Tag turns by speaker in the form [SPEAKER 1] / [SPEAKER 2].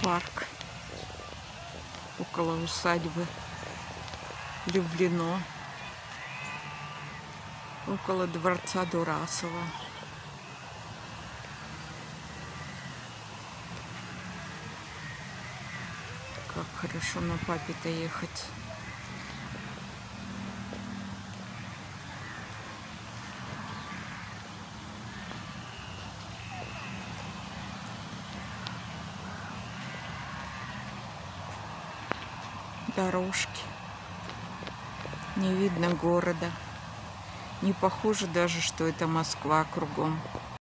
[SPEAKER 1] парк около усадьбы Люблино, около дворца Дурасова. Как хорошо на папе-то ехать. Дорожки. Не видно города. Не похоже даже, что это Москва кругом.